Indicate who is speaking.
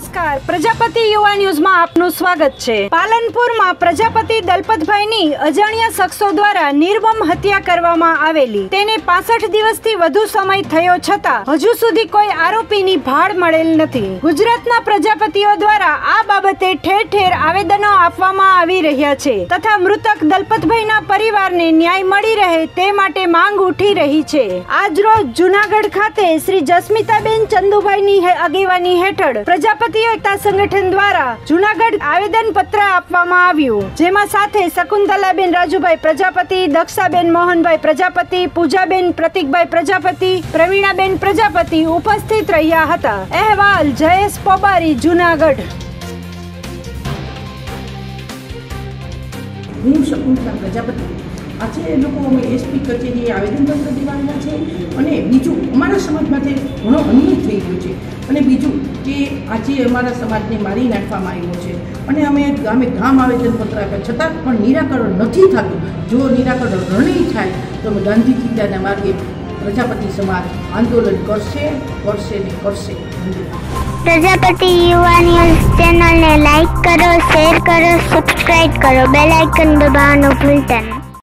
Speaker 1: નમસ્કાર, પ્રજાપતિ યુવા ન્યૂઝમાં આપનું સ્વાગત છે। પાલનપુરમાં પ્રજાપતિ દલપતભાઈની અજાણ્યા શખ્સો દ્વારા નિર્મમ હત્યા કરવામાં આવેલી। તેને 65 દિવસથી વધુ સમય થયો છતાં હજુ સુધી કોઈ આરોપીની ભાળ મળેલ નથી। ગુજરાતના પ્રજાપતિઓ દ્વારા આ બાબતે ઠેર ઠેર આવેદનો આપવામાં આવી રહ્યા છે તથા મૃતક દલપતભાઈના પરિવારને ન્યાય મળી રહે તે માટે માંગ ઉઠી રહી છે। આજ રોજ જૂનાગઢ ખાતે શ્રી જસ્મિતાબેન ચંદુભાઈની આગેવાની હેઠળ પ્રજાપતિ એકતા સંગઠન દ્વારા જૂનાગઢ આવેદન પત્ર આપવામાં આવ્યું, જેમાં સાથે શકુંતલાબેન રાજુભાઈ પ્રજાપતિ, દક્ષાબેન મોહનભાઈ પ્રજાપતિ, પૂજાબેન પ્રતિકભાઈ પ્રજાપતિ, પ્રવીણાબેન પ્રજાપતિ ઉપસ્થિત રહ્યા હતા। અહેવાલ જયેશ પોબારી, જૂનાગઢ।
Speaker 2: હું શકુંતલા પ્રજાપતિ। આજે લોકો અમે એસપી કચેરીએ આવેદનપત્ર દેવાના છે અને બીજું અમારા સમાજમાંથી ઘણો અન્યાય થઈ ગયો છે અને બીજું કે આજે અમારા સમાજને મારી નાખવામાં આવ્યો છે અને અમે ગામે ગામ આવેદનપત્ર આપ્યા છતાં પણ નિરાકરણ નથી થતું। જો નિરાકરણ નહીં થાય તો અમે ગાંધી ચિંતાના માર્ગે પ્રજાપતિ સમાજ આંદોલન કરશે ને કરશે।
Speaker 3: પ્રજાપતિ યુવા ન્યૂઝ ચેનલને લાઈક કરો, શેર કરો, સબસ્ક્રાઇબ કરો, બેલ આઇકન દબાવવાનું ભૂલતા નહીં।